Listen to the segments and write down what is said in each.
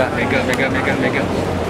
mega.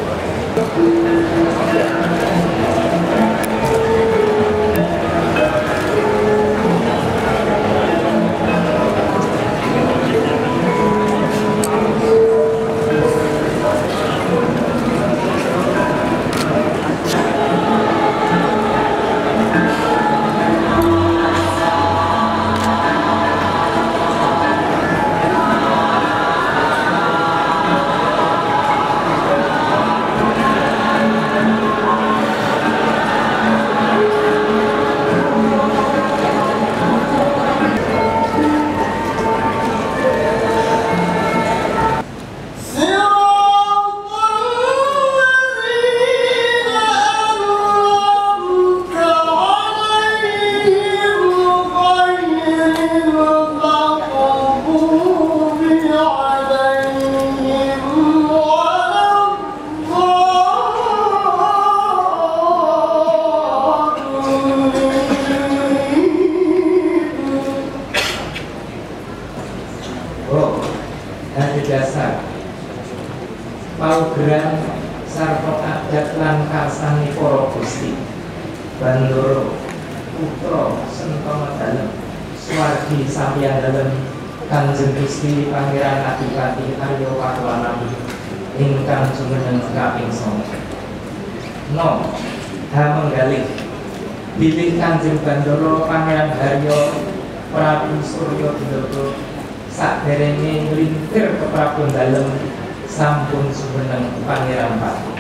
Dasar paugeran sarta adat lan karsane para Gusti Bandara putra sentana dalem swargi sampeyan dalem Kanjeng Gusti Pangeran Adipati Arya Pakualam ingkang jumeneng kaping 9 hamenggalih bilih Kanjeng Bandara Pangeran Harya Prabu Surya Dwindara saderenge nglintir ke Prabu dalem sampun sumeneng Pangeran Paku.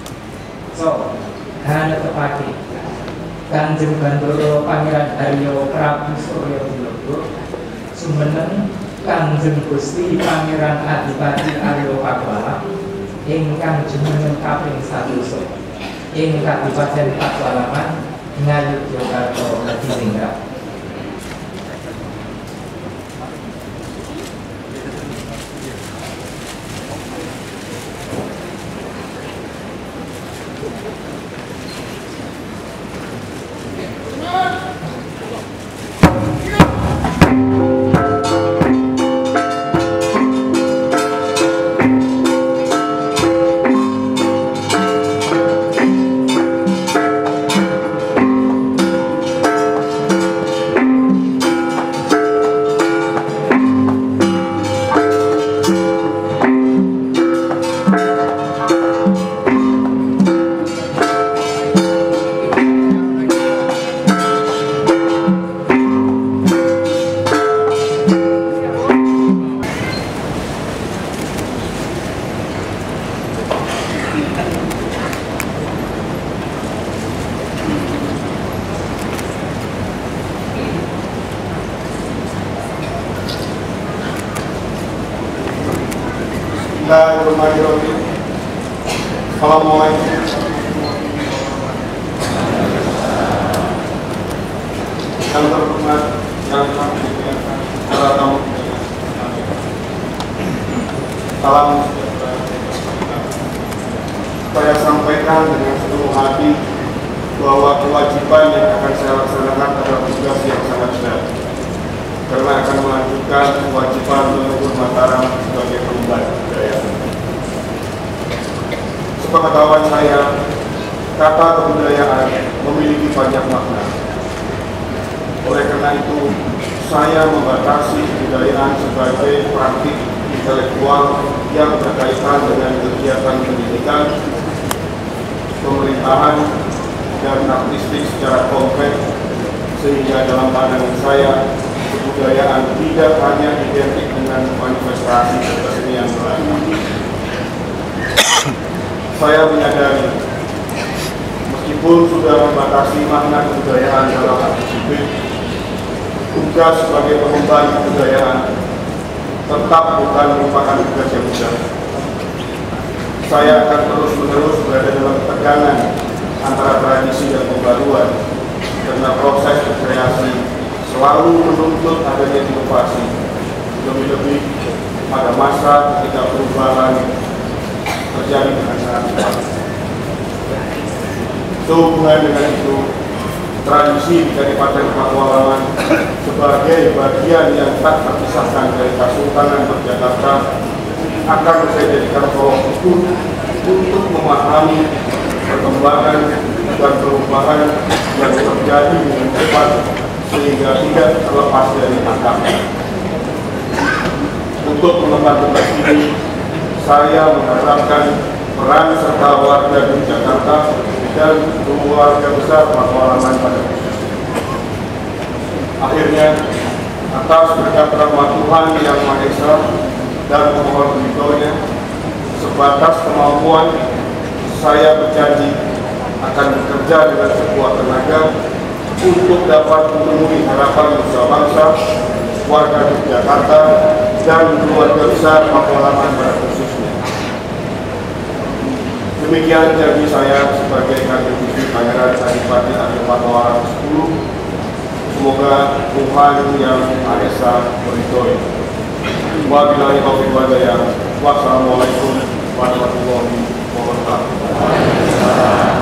So, hanetepake Kanjeng Bandara Pangeran Harya Prabu Surya Dwindara sumeneng Kanjeng Gusti Pangeran Adipati Arya Pakualam ingkang jumeneng kaping 1 ing Kadipaten Pakualaman Ngayogyakarta Hadiningrat. Bismillahirrahmanirrahim. Assalamualaikum. Yang terhormat, yang kami muliakan para tamu, salam saya sampaikan dengan seluruh hati bahwa kewajiban yang akan saya laksanakan adalah tugas yang sangat berat, karena akan melanjutkan kewajiban leluhur Mataram sebagai pengemban budaya. Sepengetahuan saya, kata kebudayaan memiliki banyak makna. Oleh karena itu, saya membatasi kebudayaan sebagai praktik intelektual yang berkaitan dengan kegiatan pendidikan, pemerintahan, dan artistik secara konkret, sehingga dalam pandangan saya, kebudayaan tidak hanya identik dengan manifestasi kesenian belaka. Saya menyadari, meskipun sudah membatasi makna kebudayaan dalam arti sipil, tugas sebagai pengemban kebudayaan tetap bukan merupakan tugas yang mudah. Saya akan terus-menerus berada dalam tegangan antara tradisi dan pembaruan, karena proses berkreasi selalu menuntut adanya inovasi, lebih-lebih pada masa ketika perubahan terjadi dengan sangat cepat. Sehubungan dengan itu, tradisi di Kadipaten Pakualaman sebagai bagian yang tak terpisahkan dari Kesultanan Yogyakarta akan saya jadikan tolok ukur untuk memahami perkembangan dan perubahan yang terjadi dengan cepat sehingga tidak terlepas dari akar. Untuk mengemban tugas ini, saya mengharapkan peran serta warga Yogyakarta dan keluarga besar Pakualaman pada khususnya. Akhirnya, atas berkat rahmat Tuhan Yang Maha Esa dan mohon ridhonya, sebatas kemampuan, saya berjanji akan bekerja dengan sekuat tenaga untuk dapat memenuhi harapan bangsa, warga Yogyakarta, dan keluarga besar Pakualaman pada khususnya. Demikian janji saya sebagai Kanjeng Gusti Pangeran Adipati Ageng Pakualaman 10. Semoga Tuhan Yang Maha Esa meridhoi. Wabillahi taufiq wal hidayah. Wassalamualaikum warahmatullahi wabarakatuh.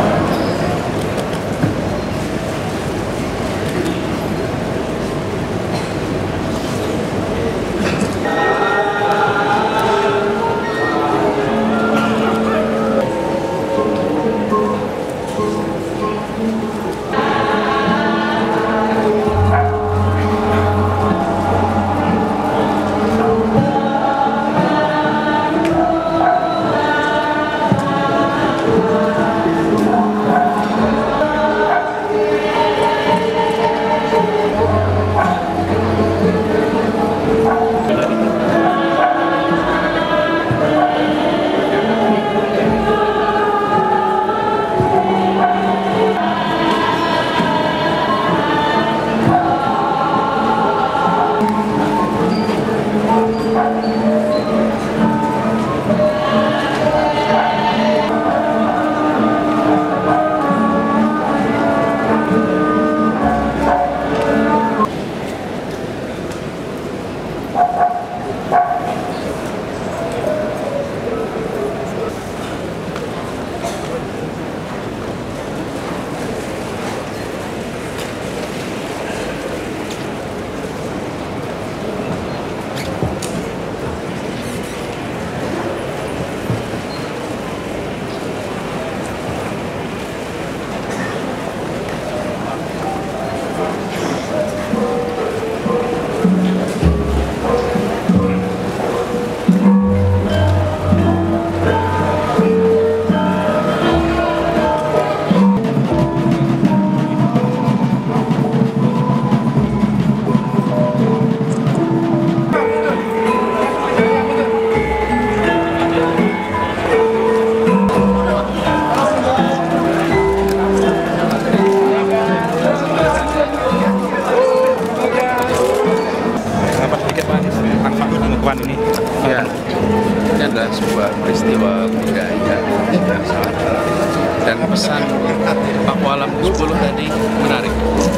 peristiwa budaya yang sangat dan pesan Pakualaman 10 tadi menarik.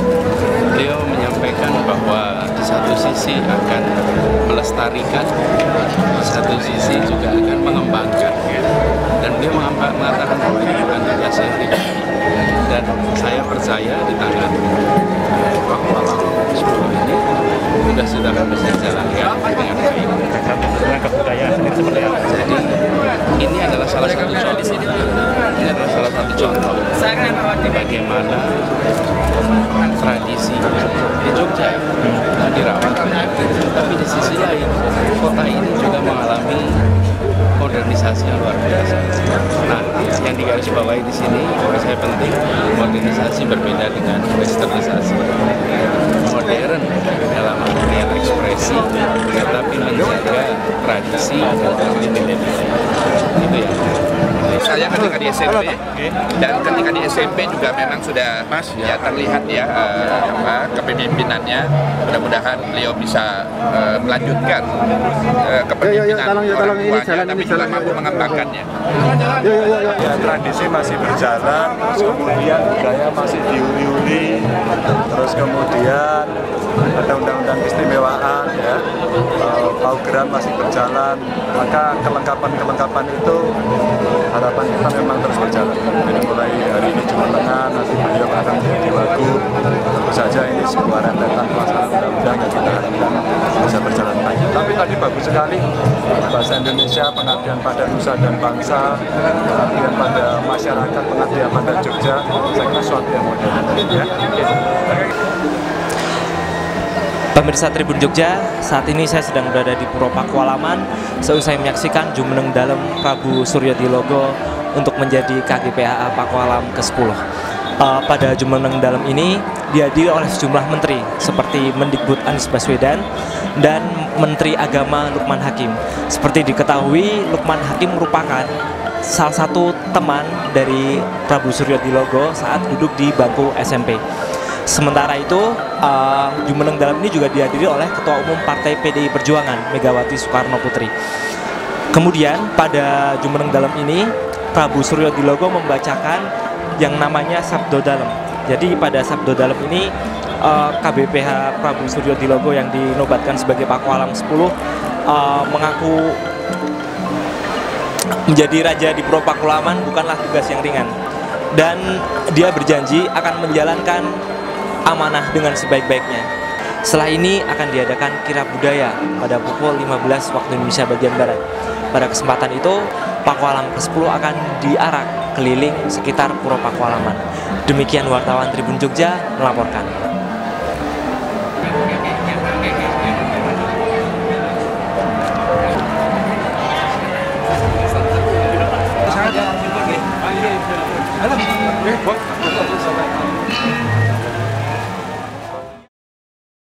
Beliau menyampaikan bahwa di satu sisi akan melestarikan, di satu sisi juga akan mengembangkan, dan beliau mengatakan bahwa ini bukan tugas yang ringan, dan saya percaya di tangan Pakualaman 10 ini sudah bisa dijalankan dengan baik. Dengan kebudayaan sendiri seperti apa? Jadi ini adalah salah satu contoh. Ini adalah salah satu contoh bagaimana tradisi di Jogja dirawat. Tapi di sisi lain, kota ini juga mengalami modernisasi yang luar biasa. Nah, yang digarisbawahi di sini, bagi saya penting, modernisasi berbeda dengan westernisasi. Modern dalam artian ekspresi, tetapi menjaga tradisi dan nilai-nilai. Itu ya. Saya ketika di SMP dan ketika di SMP juga memang sudah ya terlihat ya kepemimpinannya. Mudah-mudahan beliau bisa melanjutkan kepemimpinan orang tuanya, tapi juga mampu mengembangkannya. Ya, tradisi masih berjalan, terus kemudian budaya masih diuli-uli, terus kemudian ada undang-undang keistimewaan, ya, paugeran masih berjalan, maka kelengkapan itu harapan kita memang terus berjalan. Jadi mulai hari ini Jumat Tengah, nanti beliau akan menjadi wagub. Tentu saja ini sebuah rentetan pelaksanaan undang-undang yang kita harapkan bisa berjalan baik. Tapi tapi tadi bagus sekali bahasa Indonesia, pengabdian pada nusa dan bangsa, pengabdian pada masyarakat, pengabdian pada Jogja. Saya kira suatu yang modern. Ya. Pemirsa Tribun Jogja, saat ini saya sedang berada di Puro Pakualaman seusai menyaksikan Jumeneng Dalem Prabu Suryo Dilogo untuk menjadi KGPAA Pakualam ke-10. Pada Jumeneng Dalem ini dihadiri oleh sejumlah menteri seperti Mendikbud Anies Baswedan dan Menteri Agama Lukman Hakim. Seperti diketahui, Lukman Hakim merupakan salah satu teman dari Prabu Suryo Dilogo saat duduk di bangku SMP. Sementara itu, Jumeneng Dalem ini juga dihadiri oleh Ketua Umum Partai PDI Perjuangan, Megawati Soekarno Putri. Kemudian pada Jumeneng Dalem ini, Prabu Suryo Dilogo membacakan yang namanya Sabdo Dalem. Jadi pada Sabdo Dalem ini, KBPH Prabu Suryo Dilogo yang dinobatkan sebagai Pakualam 10 mengaku menjadi raja di Puro Pakualaman bukanlah tugas yang ringan. Dan dia berjanji akan menjalankan amanah dengan sebaik-baiknya. Setelah ini akan diadakan kirab budaya pada pukul 15 waktu Indonesia bagian Barat. Pada kesempatan itu, Pakualam ke-10 akan diarak keliling sekitar Puro Pakualaman. Demikian wartawan Tribun Jogja melaporkan.